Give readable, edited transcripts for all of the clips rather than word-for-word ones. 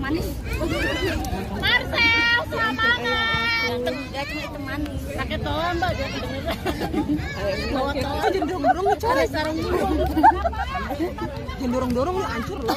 manis. Marcel, semangat. Dia cuma hitam manis. Pakai tombol dia kedengeran. Bawa tombol. Jangan dorong-dorong cari sarung dulu. Jangan dorong-dorong lu hancur loh.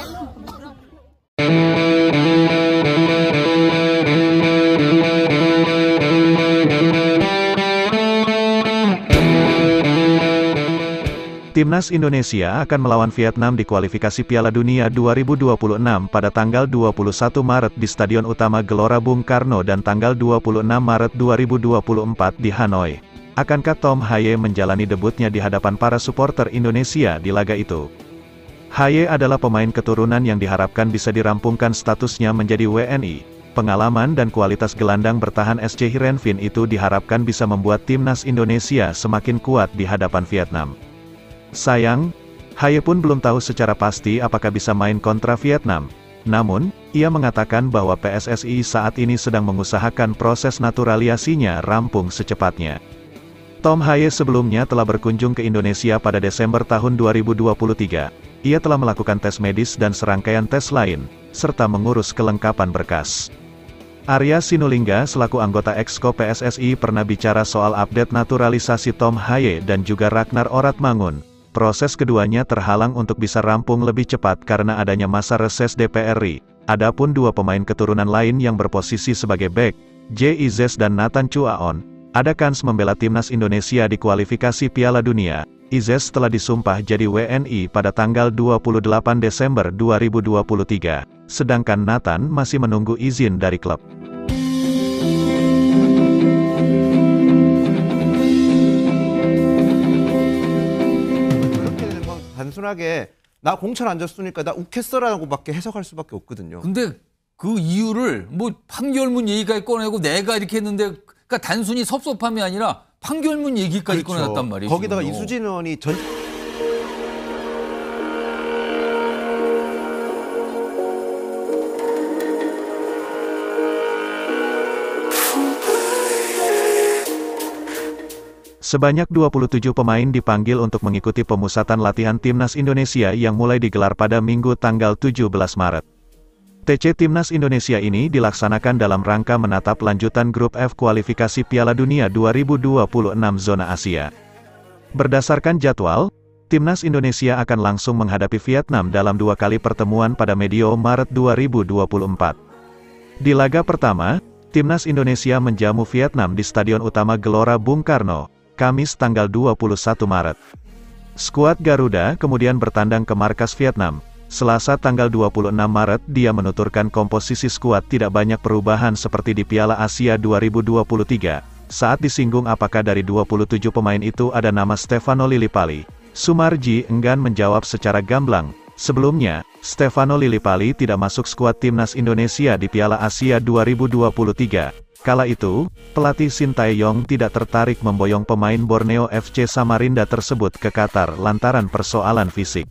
Timnas Indonesia akan melawan Vietnam di kualifikasi Piala Dunia 2026 pada tanggal 21 Maret di Stadion Utama Gelora Bung Karno dan tanggal 26 Maret 2024 di Hanoi. Akankah Tom Haye menjalani debutnya di hadapan para supporter Indonesia di laga itu? Haye adalah pemain keturunan yang diharapkan bisa dirampungkan statusnya menjadi WNI. Pengalaman dan kualitas gelandang bertahan SC Heerenveen itu diharapkan bisa membuat Timnas Indonesia semakin kuat di hadapan Vietnam. Sayang, Haye pun belum tahu secara pasti apakah bisa main kontra Vietnam. Namun, ia mengatakan bahwa PSSI saat ini sedang mengusahakan proses naturalisasinya rampung secepatnya. Tom Haye sebelumnya telah berkunjung ke Indonesia pada Desember tahun 2023. Ia telah melakukan tes medis dan serangkaian tes lain, serta mengurus kelengkapan berkas. Arya Sinulinga selaku anggota Exco PSSI pernah bicara soal update naturalisasi Tom Haye dan juga Ragnar Oratmangun. Proses keduanya terhalang untuk bisa rampung lebih cepat karena adanya masa reses DPR RI. Adapun dua pemain keturunan lain yang berposisi sebagai bek, J. Izes dan Nathan Chuaon, ada kans membela Timnas Indonesia di kualifikasi Piala Dunia. Izes telah disumpah jadi WNI pada tanggal 28 Desember 2023, sedangkan Nathan masih menunggu izin dari klub. 단순하게 나 공천 안 줬으니까 나 욱했어라고밖에 해석할 수밖에 없거든요. 근데 그 이유를 뭐 판결문 얘기까지 꺼내고 내가 이렇게 했는데 그러니까 단순히 섭섭함이 아니라 판결문 얘기까지 꺼내놨단 말이에요. 거기다가 지금요. 이수진 의원이 Sebanyak 27 pemain dipanggil untuk mengikuti pemusatan latihan Timnas Indonesia yang mulai digelar pada Minggu tanggal 17 Maret. TC Timnas Indonesia ini dilaksanakan dalam rangka menatap lanjutan grup F kualifikasi Piala Dunia 2026 zona Asia. Berdasarkan jadwal, Timnas Indonesia akan langsung menghadapi Vietnam dalam 2 kali pertemuan pada medio Maret 2024. Di laga pertama, Timnas Indonesia menjamu Vietnam di Stadion Utama Gelora Bung Karno, Kamis tanggal 21 Maret. Skuad Garuda kemudian bertandang ke markas Vietnam. Selasa tanggal 26 Maret dia menuturkan komposisi skuad tidak banyak perubahan seperti di Piala Asia 2023. Saat disinggung apakah dari 27 pemain itu ada nama Stefano Lillipali, Sumarji enggan menjawab secara gamblang. Sebelumnya, Stefano Lillipali tidak masuk skuad Timnas Indonesia di Piala Asia 2023. Kala itu, pelatih Sintayong tidak tertarik memboyong pemain Borneo FC Samarinda tersebut ke Qatar lantaran persoalan fisik.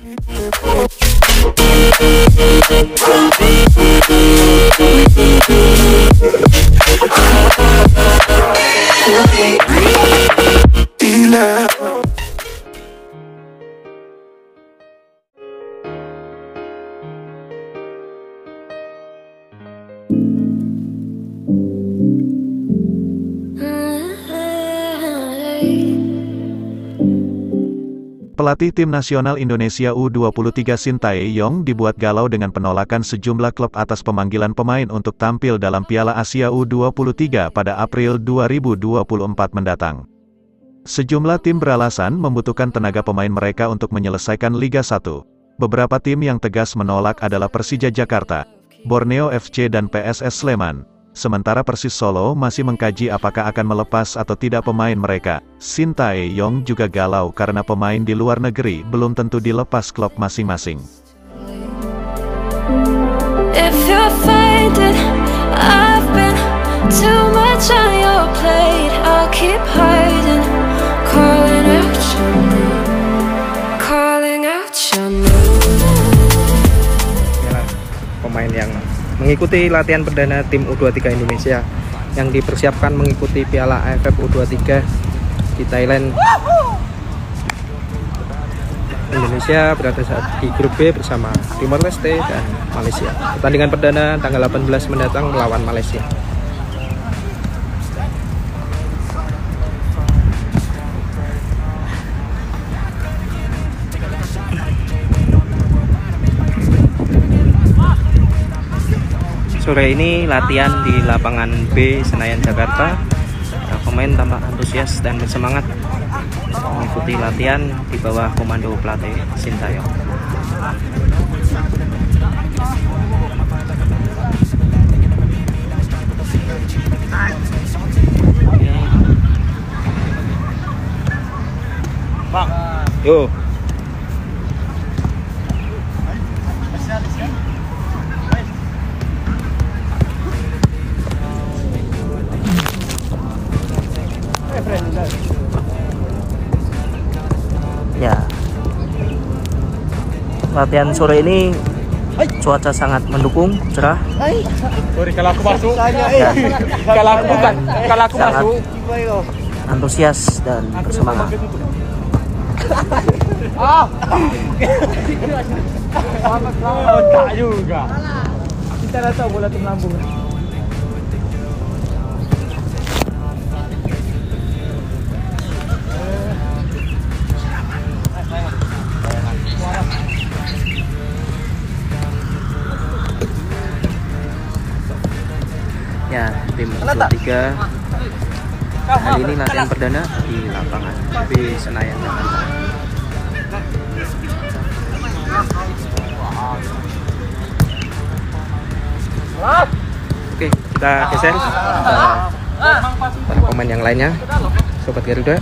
Pelatih Tim Nasional Indonesia U23 Sintayong dibuat galau dengan penolakan sejumlah klub atas pemanggilan pemain untuk tampil dalam Piala Asia U23 pada April 2024 mendatang. Sejumlah tim beralasan membutuhkan tenaga pemain mereka untuk menyelesaikan Liga 1. Beberapa tim yang tegas menolak adalah Persija Jakarta, Borneo FC dan PSS Sleman. Sementara Persis Solo masih mengkaji apakah akan melepas atau tidak pemain mereka. Sintayong juga galau karena pemain di luar negeri belum tentu dilepas klub masing-masing. Pemain yang mengikuti latihan perdana tim U23 Indonesia yang dipersiapkan mengikuti Piala AFF U23 di Thailand. Indonesia berada saat di grup B bersama Timor Leste dan Malaysia. Pertandingan perdana tanggal 18 mendatang melawan Malaysia. Sore ini latihan di lapangan B Senayan Jakarta. Pemain tampak antusias dan bersemangat mengikuti latihan di bawah komando pelatih Sintayong. Bang. Yo. Ya, latihan sore ini cuaca sangat mendukung, cerah. Sorry kalau aku masuk. Ya, Kalau aku bukan, kalau aku sangat masuk. antusias dan bersemangat. Tak juga. Kita dah tahu bola tu melambung. Ya, tim U23 kali ini latihan perdana di lapangan B Senayan Jakarta. Oke, kita geser para pemain yang lainnya, Sobat Garuda.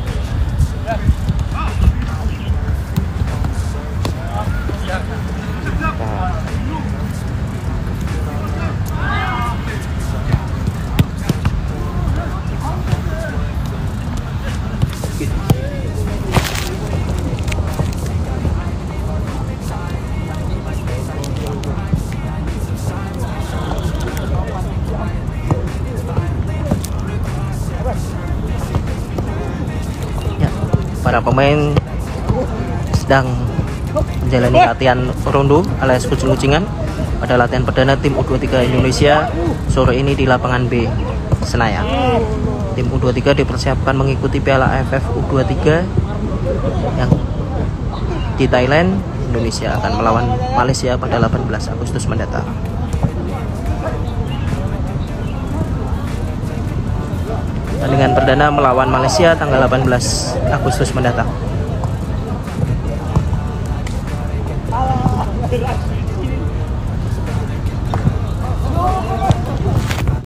Para pemain sedang menjalani latihan rondo alias kucing-kucingan pada latihan perdana tim U23 Indonesia sore ini di lapangan B Senayan. Tim U23 dipersiapkan mengikuti Piala AFF U23 yang di Thailand. Indonesia akan melawan Malaysia pada 18 Agustus mendatang. Pertandingan perdana melawan Malaysia tanggal 18 Agustus mendatang.